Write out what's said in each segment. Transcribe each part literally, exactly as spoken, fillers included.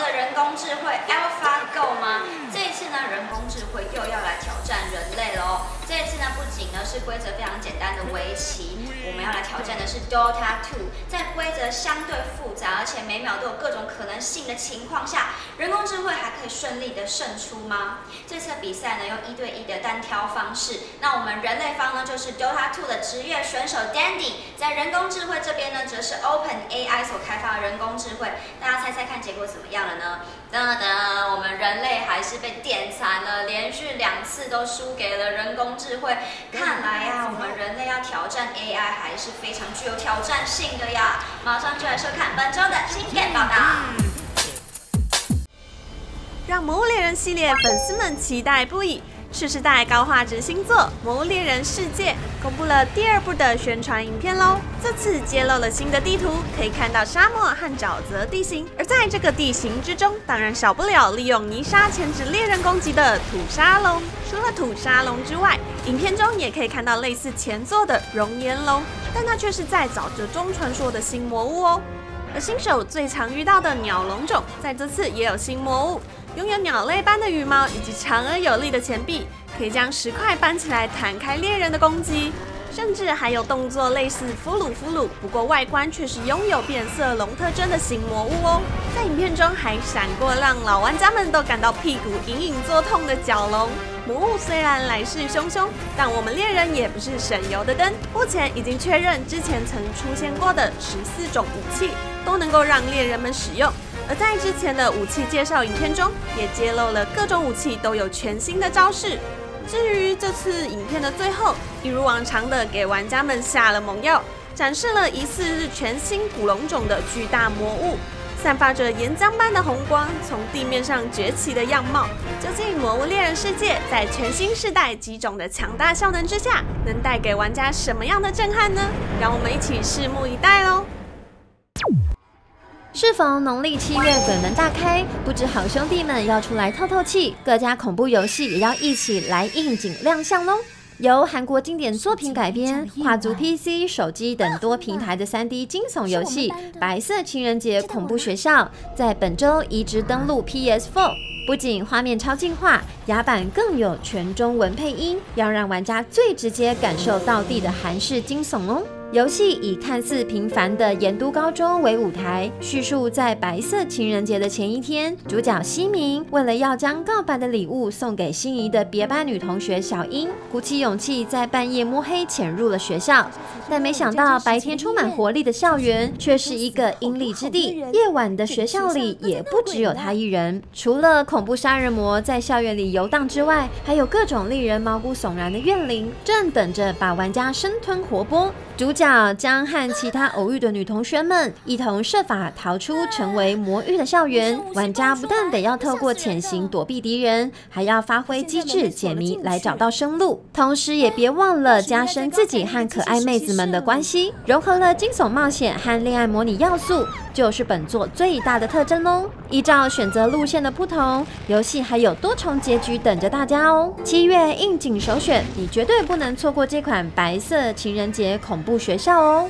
的人工智慧 AlphaGo 吗？这一次呢，人工智慧又要来挑战人类喽。这一次呢，不仅呢是规则非常简单的围棋，我们要来挑战的是 Dota 二。在规则相对复杂，而且每秒都有各种可能性的情况下，人工智慧还可以顺利的胜出吗？这次的比赛呢，用一对一的单挑方式。那我们人类方呢，就是 Dota 二的职业选手 Dandy， 在人工智慧这边呢，则是 OpenAI 所开发的人工智慧。大家猜猜看结果怎么样了呢？噔噔，我们人类还是被电惨了，连续两次都输给了人工智慧。看来呀、啊，我们人类要挑战 A I 还是非常具有挑战性的呀！马上就来收看本周的新片报道。 让《魔物猎人》系列粉丝们期待不已。次世代高画质新作《魔物猎人世界》公布了第二部的宣传影片喽。这次揭露了新的地图，可以看到沙漠和沼泽地形。而在这个地形之中，当然少不了利用泥沙钳制猎人攻击的土沙龙。除了土沙龙之外，影片中也可以看到类似前作的熔岩龙，但它却是在沼泽中传说的新魔物哦。而新手最常遇到的鸟龙种，在这次也有新魔物。拥有鸟类般的羽毛以及长而有力的前臂，可以将石块搬起来弹开猎人的攻击，甚至还有动作类似俘虏俘虏，不过外观却是拥有变色龙特征的新魔物哦。在影片中还闪过让老玩家们都感到屁股隐隐作痛的角龙。魔物虽然来势汹汹，但我们猎人也不是省油的灯。目前已经确认之前曾出现过的十四种武器都能够让猎人们使用。而在之前的武器介绍影片中，也揭露了各种武器都有全新的招式。至于这次影片的最后，一如往常的给玩家们下了猛药，展示了疑似是全新古龙种的巨大魔物，散发着岩浆般的红光，从地面上崛起的样貌。究竟《魔物猎人世界》在全新世代几种的强大效能之下，能带给玩家什么样的震撼呢？让我们一起拭目以待喽！ 适逢农历七月鬼门大开，不知好兄弟们要出来透透气，各家恐怖游戏也要一起来应景亮相喽！由韩国经典作品改编，跨足 P C、手机等多平台的 三 D 惊悚游戏《白色情人节恐怖学校》在本周移植登陆 P S 四。不仅画面超进化，雅版更有全中文配音，要让玩家最直接感受到地的韩式惊悚哦。游戏以看似平凡的盐都高中为舞台，叙述在白色情人节的前一天，主角西明为了要将告白的礼物送给心仪的别班女同学小英，鼓起勇气在半夜摸黑潜入了学校。但没想到白天充满活力的校园却是一个阴戾之地，夜晚的学校里也不只有他一人。除了恐怖杀人魔在校园里游荡之外，还有各种令人毛骨悚然的怨灵，正等着把玩家生吞活剥。主角将和其他偶遇的女同学们一同设法逃出成为魔域的校园。玩家不但得要透过潜行躲避敌人，还要发挥机智解谜来找到生路，同时也别忘了加深自己和可爱妹子们的关系，融合了惊悚冒险和恋爱模拟要素，就是本作最大的特征咯。依照选择路线的不同，游戏还有多重结局等着大家哦。七月应景首选，你绝对不能错过这款白色情人节恐怖学校哦。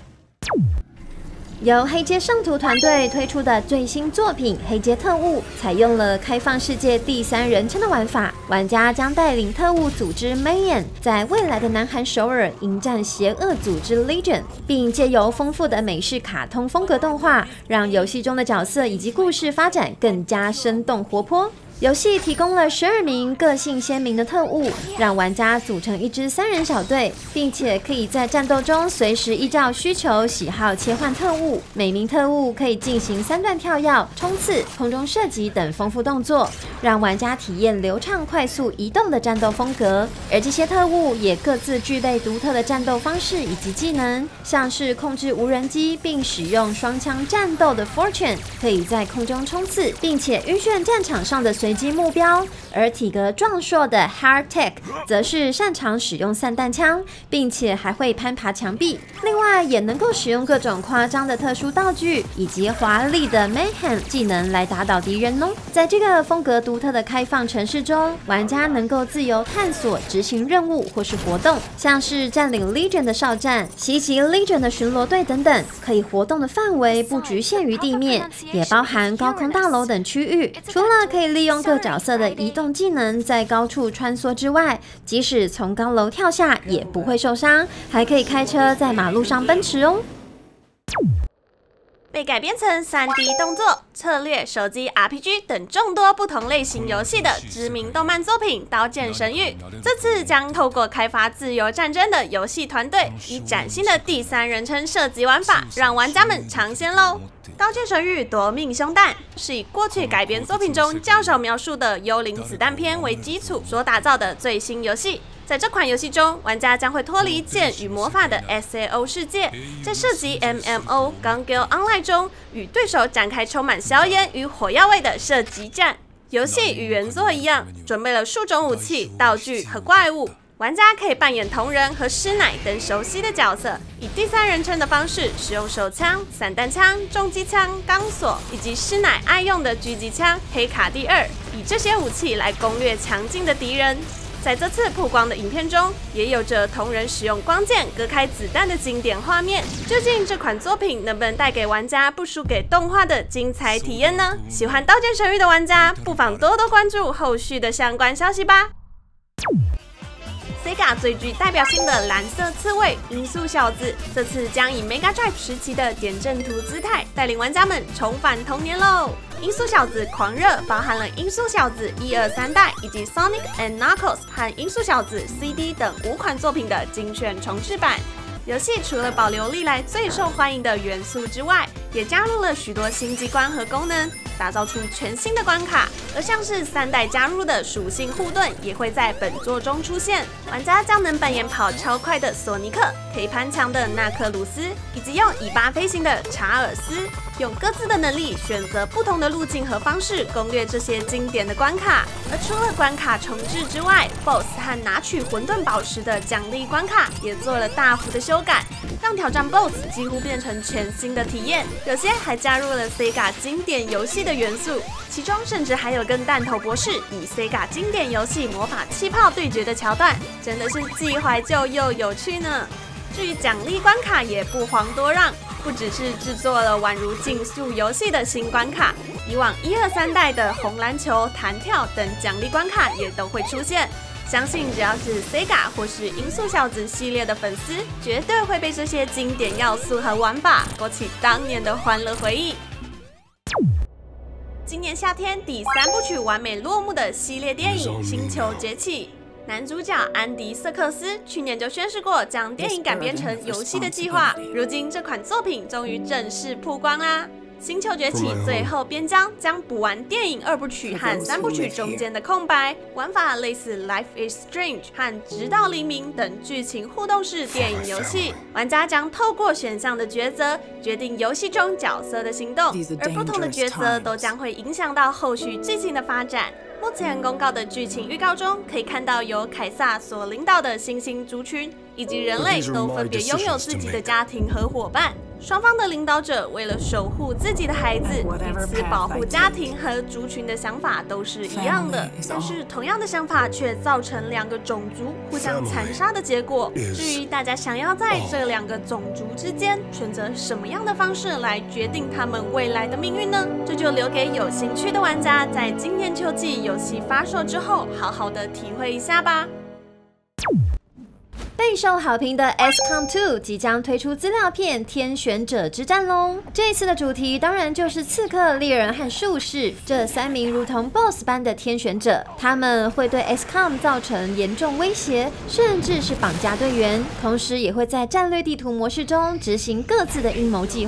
由黑街圣徒团队推出的最新作品《黑街特务》，采用了开放世界第三人称的玩法，玩家将带领特务组织 Mayhem 在未来的南韩首尔迎战邪恶组织 Legion， 并借由丰富的美式卡通风格动画，让游戏中的角色以及故事发展更加生动活泼。游戏提供了十二名个性鲜明的特务，让玩家组成一支三人小队，并且可以在战斗中随时依照需求喜好切换特务。每名特务可以进行三段跳跃、冲刺、空中射击等丰富动作，让玩家体验流畅、快速移动的战斗风格。而这些特务也各自具备独特的战斗方式以及技能，像是控制无人机并使用双枪战斗的 Fortune， 可以在空中冲刺，并且晕眩战场上的随随机目标，而体格壮硕的 Hardtech 则是擅长使用散弹枪，并且还会攀爬墙壁。另外，也能够使用各种夸张的特殊道具以及华丽的 Mayhem 技能来打倒敌人哦。在这个风格独特的开放城市中，玩家能够自由探索、执行任务或是活动，像是占领 Legion 的哨站、袭击 Legion 的巡逻队等等。可以活动的范围不局限于地面，也包含高空大楼等区域。除了可以利用各角色的移动技能在高处穿梭之外，即使从高楼跳下也不会受伤，还可以开车在马路上奔驰哦。 被改编成 三 D 动作、策略、手机 R P G 等众多不同类型游戏的知名动漫作品《刀剑神域》，这次将透过开发自由战争的游戏团队，以崭新的第三人称射击玩法，让玩家们尝鲜喽！《刀剑神域：夺命凶弹》是以过去改编作品中较少描述的幽灵子弹篇为基础所打造的最新游戏。在这款游戏中，玩家将会脱离剑与魔法的 S A O 世界，在射击 M M O Gun Gale Online 中，与对手展开充满硝烟与火药味的射击战。游戏与原作一样，准备了数种武器、道具和怪物。玩家可以扮演同人和师奶等熟悉的角色，以第三人称的方式使用手枪、散弹枪、重机枪、钢索以及师奶爱用的狙击枪黑卡第二，以这些武器来攻略强劲的敌人。在这次曝光的影片中，也有着同人使用光剑割开子弹的经典画面。究竟这款作品能不能带给玩家不输给动画的精彩体验呢？喜欢《刀剑神域》的玩家，不妨多多关注后续的相关消息吧。Sega 最具代表性的蓝色刺猬音速小子，这次将以 Mega Drive 时期的点阵图姿态，带领玩家们重返童年喽！音速小子狂热包含了音速小子一二三代以及 Sonic and Knuckles 和音速小子 C D 等五款作品的精选重制版。游戏除了保留历来最受欢迎的元素之外，也加入了许多新机关和功能，打造出全新的关卡。而像是三代加入的属性护盾也会在本作中出现，玩家将能扮演跑超快的索尼克、可以攀墙的纳克鲁斯，以及用尾巴飞行的查尔斯，用各自的能力选择不同的路径和方式攻略这些经典的关卡。而除了关卡重置之外 ，B O S S 和拿取混沌宝石的奖励关卡也做了大幅的修改，让挑战 B O S S 几乎变成全新的体验。有些还加入了 Sega 经典游戏的元素，其中甚至还有跟弹头博士以 Sega 经典游戏魔法气泡对决的桥段，真的是既怀旧又有趣呢。至于奖励关卡也不遑多让，不只是制作了宛如竞速游戏的新关卡，以往一二三代的红篮球、弹跳等奖励关卡也都会出现。相信只要是 Sega 或是音速小子系列的粉丝，绝对会被这些经典要素和玩法勾起当年的欢乐回忆。今年夏天第三部曲完美落幕的系列电影《星球崛起》，男主角安迪·瑟克斯去年就宣示过将电影改编成游戏的计划，如今这款作品终于正式曝光啦！《星球崛起》最后边疆将补完电影二部曲和三部曲中间的空白，玩法类似《Life is Strange》和《直到黎明》等剧情互动式电影游戏。玩家将透过选项的抉择决定游戏中角色的行动，而不同的抉择都将会影响到后续剧情的发展。目前公告的剧情预告中，可以看到由凯撒所领导的新兴族群以及人类都分别拥有自己的家庭和伙伴。双方的领导者为了守护自己的孩子，彼此保护家庭和族群的想法都是一样的，但是同样的想法却造成两个种族互相残杀的结果。至于大家想要在这两个种族之间选择什么样的方式来决定他们未来的命运呢？这就留给有兴趣的玩家在今年秋季游戏发售之后，好好的体会一下吧。 备受好评的 S COM 二即将推出资料片《天选者之战》喽！这一次的主题当然就是刺客、猎人和术士这三名如同 B O S S 般的天选者，他们会对 S COM 造成严重威胁，甚至是绑架队员，同时也会在战略地图模式中执行各自的阴谋计划。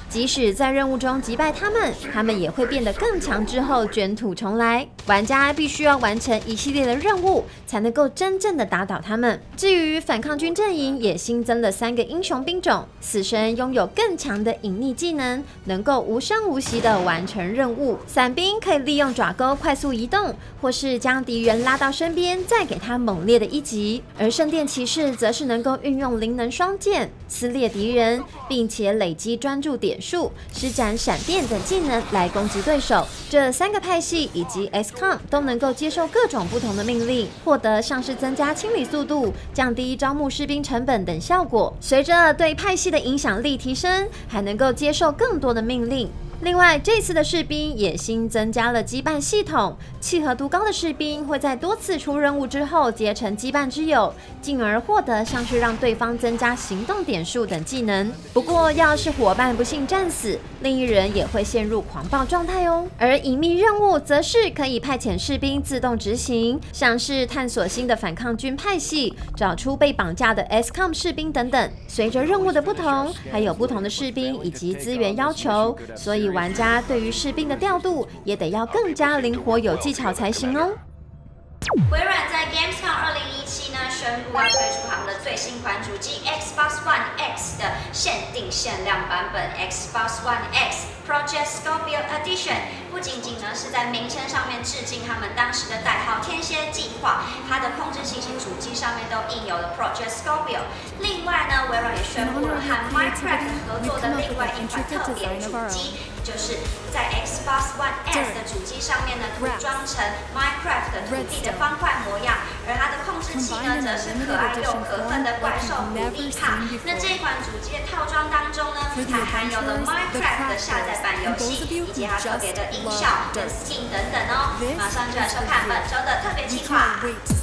即使在任务中击败他们，他们也会变得更强之后卷土重来。玩家必须要完成一系列的任务，才能够真正的打倒他们。至于反抗军阵营，也新增了三个英雄兵种。死神拥有更强的隐匿技能，能够无声无息的完成任务。伞兵可以利用爪钩快速移动，或是将敌人拉到身边，再给他猛烈的一击。而圣殿骑士则是能够运用灵能双剑撕裂敌人，并且累积专注点数，施展闪电等技能来攻击对手。这三个派系以及 X COM 都能够接受各种不同的命令，获得像是增加清理速度、降低招募士兵成本等效果。随着对派系的影响力提升，还能够接受更多的命令。另外，这次的士兵也新增加了羁绊系统，契合度高的士兵会在多次出任务之后结成羁绊之友，进而获得像是让对方增加行动点数等技能。不过，要是伙伴不幸战死，另一人也会陷入狂暴状态哦。而隐秘任务则是可以派遣士兵自动执行，像是探索新的反抗军派系、找出被绑架的 X COM 士兵等等。随着任务的不同，还有不同的士兵以及资源要求，所以玩家对于士兵的调度也得要更加灵活有技巧才行哦。 微软在 Gamescom 二零一七呢宣布要推出他们的最新款主机 Xbox One X 的限定限量版本 Xbox One X Project Scorpio Edition， 不仅仅呢是在名称上面致敬他们当时的代号天蝎计划，它的控制器型主机上面都印有了 Project Scorpio。另外呢，微软也宣布了和 Minecraft 合作的另外一款特别主机，就是在 Xbox One S 的主机上面呢涂装成 Minecraft 的土地的方块模样，而它的控制器呢则是可爱又可恨的怪兽狐狸帕。那这一款主机的套装当中呢，还含有了 Minecraft 的下载版游戏，以及它特别的音效跟 skin 等等哦。马上就来收看本周的特别企划。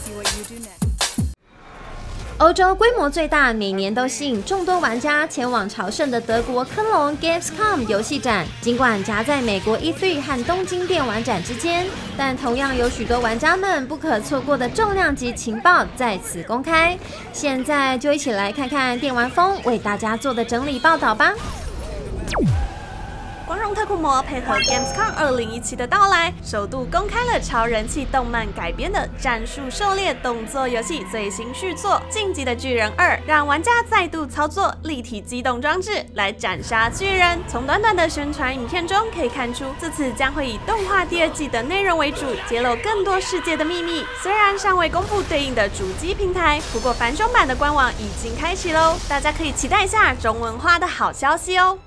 欧洲规模最大，每年都吸引众多玩家前往朝圣的德国科隆 Gamescom 游戏展。尽管夹在美国 E 三 和东京电玩展之间，但同样有许多玩家们不可错过的重量级情报在此公开。现在就一起来看看电玩风为大家做的整理报道吧。 光荣特库摩配合 Gamescom 二零一七的到来，首度公开了超人气动漫改编的战术狩猎动作游戏最新续作《进击的巨人二》，让玩家再度操作立体机动装置来斩杀巨人。从短短的宣传影片中可以看出，这次将会以动画第二季的内容为主，揭露更多世界的秘密。虽然尚未公布对应的主机平台，不过繁中版的官网已经开启喽，大家可以期待一下中文化的好消息哦。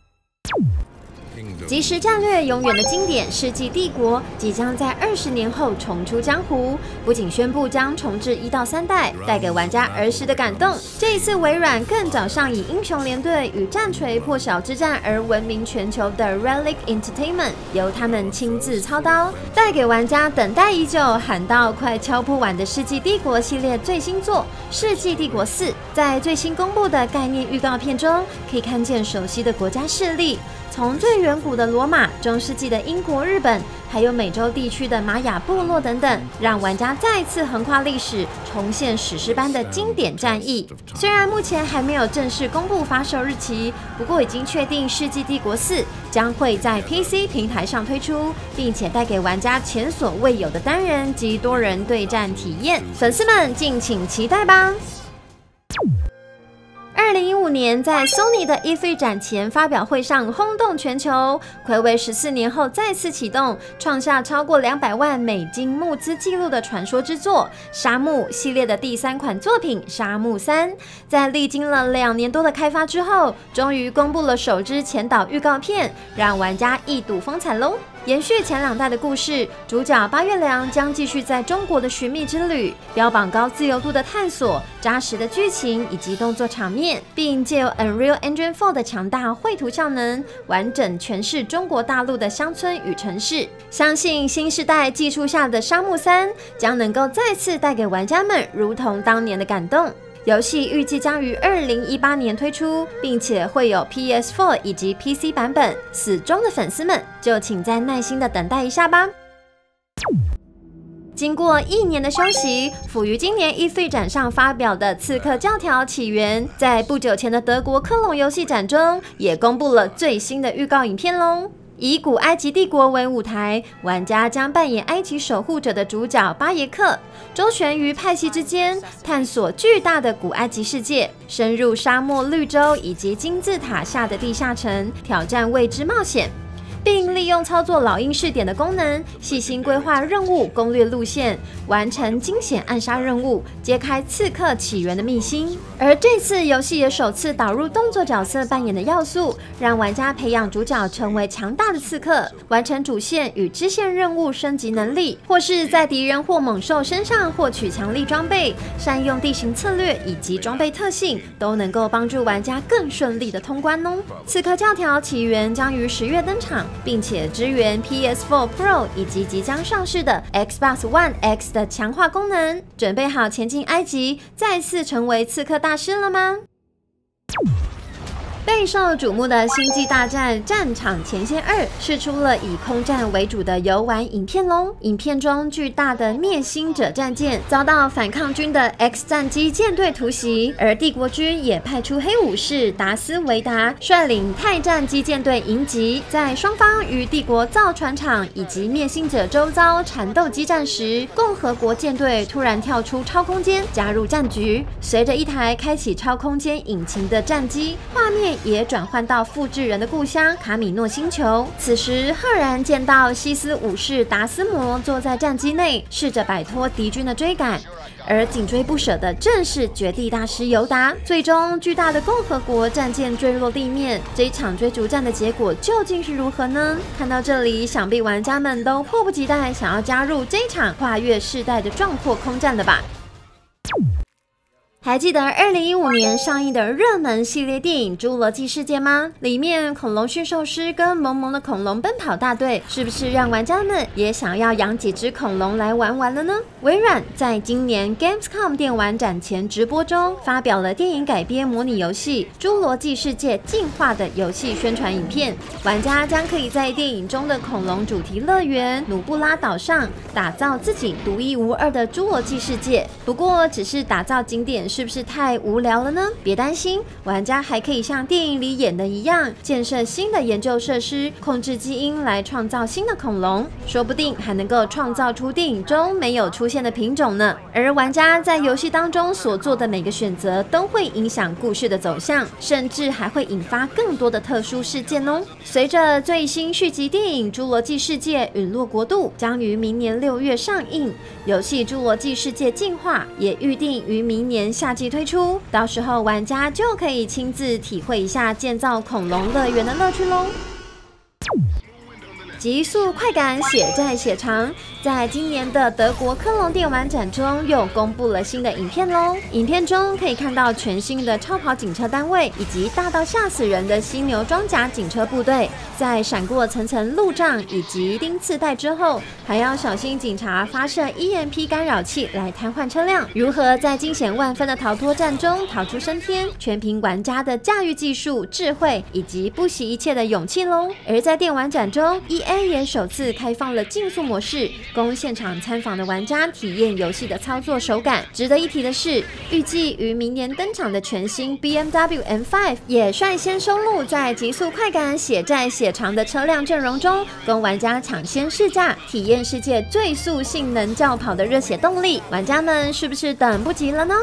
即时战略永远的经典《世纪帝国》即将在二十年后重出江湖，不仅宣布将重置一到三代，带给玩家儿时的感动。这一次，微软更找上以英雄联队与战锤破晓之战而闻名全球的 Relic Entertainment， 由他们亲自操刀，带给玩家等待已久、喊到快敲破碗的《世纪帝国》系列最新作《世纪帝国四》。在最新公布的概念预告片中，可以看见熟悉的国家势力。从最远古的罗马、中世纪的英国、日本，还有美洲地区的玛雅部落等等，让玩家再次横跨历史，重现史诗般的经典战役。虽然目前还没有正式公布发售日期，不过已经确定《世纪帝国四》将会在 P C 平台上推出，并且带给玩家前所未有的单人及多人对战体验。粉丝们敬请期待吧！二零一五年，在 Sony 的 E 三 展前发表会上轰动全球，睽违十四年后再次启动，创下超过两百万美金募资纪录的传说之作《沙漠》系列的第三款作品《沙漠三》，在历经了两年多的开发之后，终于公布了首支前导预告片，让玩家一睹风采喽！延续前两代的故事，主角八月良将继续在中国的寻觅之旅，标榜高自由度的探索、扎实的剧情以及动作场面，并借由 Unreal Engine 四的强大绘图效能，完整诠释中国大陆的乡村与城市。相信新世代技术下的《沙漠三》将能够再次带给玩家们如同当年的感动。游戏预计将于二零一八年推出，并且会有 P S 四 以及 P C 版本。死忠的粉丝们就请再耐心的等待一下吧。 经过一年的休息，辅于今年 E 三 展上发表的《刺客教条：起源》，在不久前的德国科隆游戏展中也公布了最新的预告影片喽。以古埃及帝国为舞台，玩家将扮演埃及守护者的主角巴耶克，周旋于派系之间，探索巨大的古埃及世界，深入沙漠绿洲以及金字塔下的地下城，挑战未知冒险。并利用操作老鹰试点的功能，细心规划任务攻略路线，完成惊险暗杀任务，揭开刺客起源的秘辛。而这次游戏也首次导入动作角色扮演的要素，让玩家培养主角成为强大的刺客，完成主线与支线任务升级能力，或是在敌人或猛兽身上获取强力装备，善用地形策略以及装备特性，都能够帮助玩家更顺利的通关哦。刺客教条起源将于十月登场，并且支援 P S 四 Pro 以及即将上市的 Xbox One X 的强化功能。准备好前进埃及，再次成为刺客大师了吗？备受瞩目的《星际大战：战场前线二》释出了以空战为主的游玩影片喽。影片中巨大的灭星者战舰遭到反抗军的 X 战机舰队突袭，而帝国军也派出黑武士达斯维达率领泰战机舰队迎击。在双方与帝国造船厂以及灭星者周遭缠斗激战时，共和国舰队突然跳出超空间加入战局。随着一台开启超空间引擎的战机，画面也转换到复制人的故乡卡米诺星球。此时赫然见到西斯武士达斯摩坐在战机内，试着摆脱敌军的追赶，而紧追不舍的正是绝地大师尤达。最终巨大的共和国战舰坠落地面，这一场追逐战的结果究竟是如何呢？看到这里，想必玩家们都迫不及待想要加入这一场跨越世代的壮阔空战了吧。还记得二零一五年上映的热门系列电影《侏罗纪世界》吗？里面恐龙驯兽师跟萌萌的恐龙奔跑大队，是不是让玩家们也想要养几只恐龙来玩玩了呢？微软在今年 Gamescom 电玩展前直播中，发表了电影改编模拟游戏《侏罗纪世界：进化》的游戏宣传影片。玩家将可以在电影中的恐龙主题乐园努布拉岛上，打造自己独一无二的侏罗纪世界。不过，只是打造景点是不是太无聊了呢？别担心，玩家还可以像电影里演的一样，建设新的研究设施，控制基因来创造新的恐龙，说不定还能够创造出电影中没有出现的品种呢。而玩家在游戏当中所做的每个选择，都会影响故事的走向，甚至还会引发更多的特殊事件哦。随着最新续集电影《侏罗纪世界：陨落国度》将于明年六月上映，游戏《侏罗纪世界：进化》也预定于明年夏季推出，到时候玩家就可以亲自体会一下建造恐龙乐园的乐趣喽。极速快感血债血偿，在今年的德国科隆电玩展中又公布了新的影片喽。影片中可以看到全新的超跑警车单位，以及大到吓死人的犀牛装甲警车部队，在闪过层层路障以及钉刺带之后，还要小心警察发射 E M P 干扰器来瘫痪车辆。如何在惊险万分的逃脱战中逃出升天，全凭玩家的驾驭技术、智慧以及不惜一切的勇气喽。而在电玩展中 ，E A 也首次开放了竞速模式，供现场参访的玩家体验游戏的操作手感。值得一提的是，预计于明年登场的全新 B M W M 五 也率先收录在极速快感血债血偿的车辆阵容中，供玩家抢先试驾，体验世界最速性能轿跑的热血动力。玩家们是不是等不及了呢？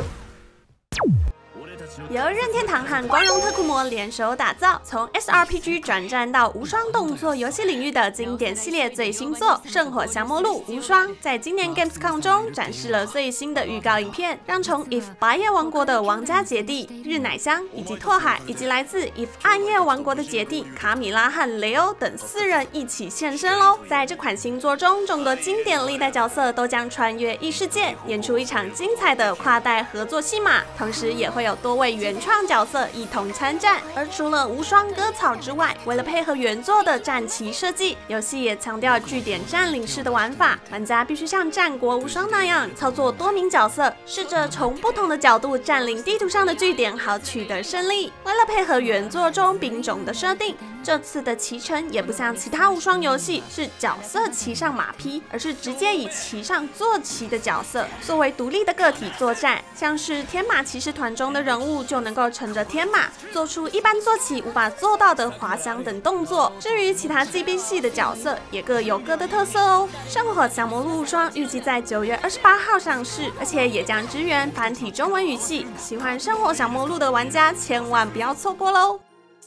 由任天堂和光荣特库摩联手打造，从 S R P G 转战到无双动作游戏领域的经典系列最新作《圣火降魔录无双》，在今年 Gamescom 中展示了最新的预告影片，让从 If 白夜王国的王家姐弟日乃香以及拓海，以及来自 If 暗夜王国的姐弟卡米拉和雷欧等四人一起现身喽。在这款新作中，众多经典历代角色都将穿越异世界，演出一场精彩的跨代合作戏码，同时也会有多位原创角色一同参战。而除了无双割草之外，为了配合原作的战旗设计，游戏也强调据点占领式的玩法，玩家必须像战国无双那样操作多名角色，试着从不同的角度占领地图上的据点，好取得胜利。为了配合原作中兵种的设定，这次的骑乘也不像其他无双游戏是角色骑上马匹，而是直接以骑上坐骑的角色作为独立的个体作战。像是天马骑士团中的人物就能够乘着天马，做出一般坐骑无法做到的滑翔等动作。至于其他 G B 系的角色，也各有各的特色哦。圣火降魔录无双预计在九月二十八号上市，而且也将支援繁体中文语系。喜欢圣火降魔录的玩家千万不要错过喽！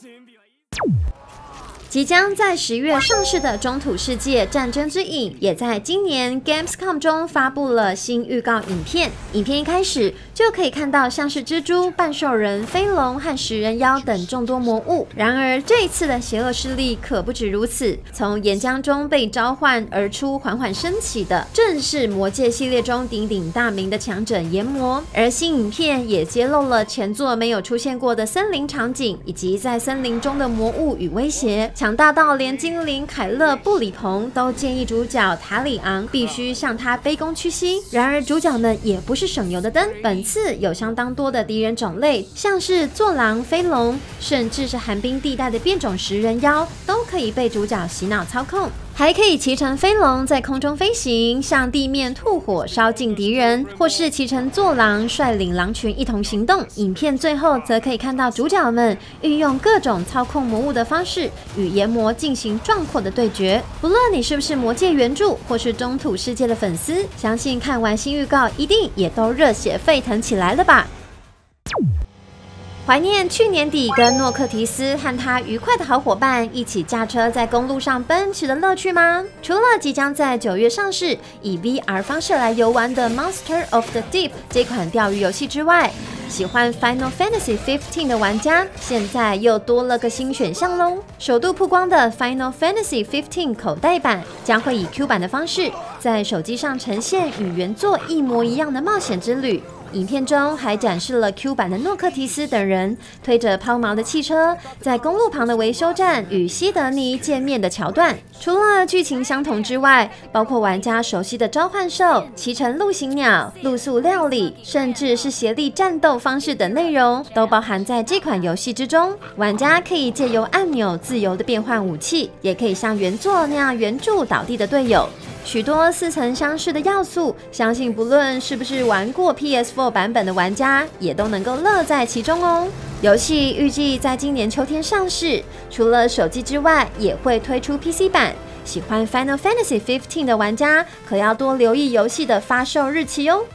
即将在十月上市的《中土世界：战争之影》也在今年 Gamescom 中发布了新预告影片。影片一开始就可以看到像是蜘蛛、半兽人、飞龙和食人妖等众多魔物。然而这一次的邪恶势力可不止如此，从岩浆中被召唤而出、缓缓升起的，正是魔戒系列中鼎鼎大名的强者炎魔。而新影片也揭露了前作没有出现过的森林场景，以及在森林中的魔物与威胁。强大到连精灵凯勒布里蓬都建议主角塔里昂必须向他卑躬屈膝。然而主角们也不是省油的灯，本次有相当多的敌人种类，像是坐狼、飞龙，甚至是寒冰地带的变种食人妖，都可以被主角洗脑操控。还可以骑乘飞龙在空中飞行，向地面吐火烧尽敌人，或是骑乘坐狼率领狼群一同行动。影片最后则可以看到主角们运用各种操控魔物的方式，与炎魔进行壮阔的对决。不论你是不是魔戒原著或是中土世界的粉丝，相信看完新预告一定也都热血沸腾起来了吧。怀念去年底跟诺克提斯和他愉快的好伙伴一起驾车在公路上奔驰的乐趣吗？除了即将在九月上市以 V R 方式来游玩的 Monster of the Deep 这款钓鱼游戏之外，喜欢 Final Fantasy 十五的玩家现在又多了个新选项咯。首度曝光的 Final Fantasy 十五口袋版将会以 Q 版的方式在手机上呈现与原作一模一样的冒险之旅。影片中还展示了 Q 版的诺克提斯等人推着抛锚的汽车，在公路旁的维修站与西德尼见面的桥段。除了剧情相同之外，包括玩家熟悉的召唤兽、骑乘陆行鸟、露宿料理，甚至是协力战斗方式等内容，都包含在这款游戏之中。玩家可以借由按钮自由的变换武器，也可以像原作那样援助倒地的队友。许多似曾相识的要素，相信不论是不是玩过 P S 四 版本的玩家，也都能够乐在其中哦。游戏预计在今年秋天上市，除了手机之外，也会推出 P C 版。喜欢 Final Fantasy 十五的玩家，可要多留意游戏的发售日期哦。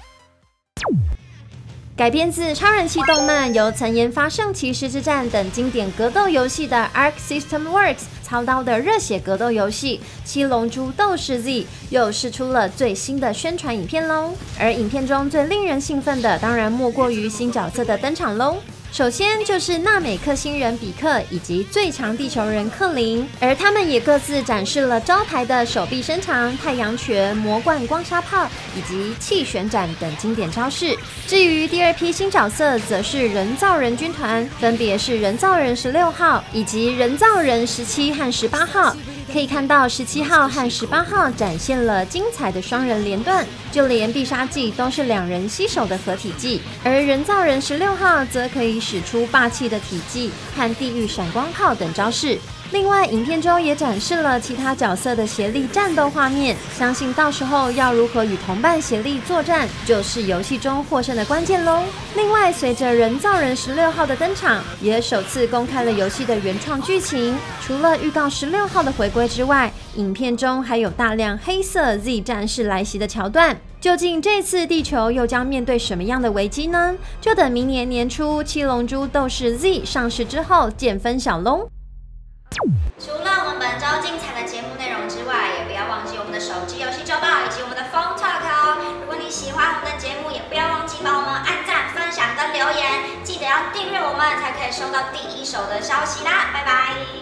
改编自超人气动漫，由曾研发《圣骑士之战》等经典格斗游戏的 Arc System Works 操刀的热血格斗游戏《七龙珠斗士 Z》又释出了最新的宣传影片咯。而影片中最令人兴奋的，当然莫过于新角色的登场咯。首先就是纳美克星人比克以及最强地球人克林，而他们也各自展示了招牌的手臂伸长、太阳拳、魔冠光沙炮以及气旋斩等经典招式。至于第二批新角色，则是人造人军团，分别是人造人十六号以及人造人十七和十八号。可以看到十七号和十八号展现了精彩的双人连段，就连必杀技都是两人携手的合体技，而人造人十六号则可以使出霸气的体技和地狱闪光炮等招式。另外，影片中也展示了其他角色的协力战斗画面，相信到时候要如何与同伴协力作战，就是游戏中获胜的关键咯。另外，随着人造人十六号的登场，也首次公开了游戏的原创剧情。除了预告十六号的回归之外，影片中还有大量黑色 Z 战士来袭的桥段。究竟这次地球又将面对什么样的危机呢？就等明年年初《七龙珠斗士 Z》上市之后见分晓咯。 除了我们本周精彩的节目内容之外，也不要忘记我们的手机游戏周报以及我们的 Phone Talk 哦。如果你喜欢我们的节目，也不要忘记帮我们按赞、分享跟留言，记得要订阅我们，才可以收到第一手的消息啦。拜拜。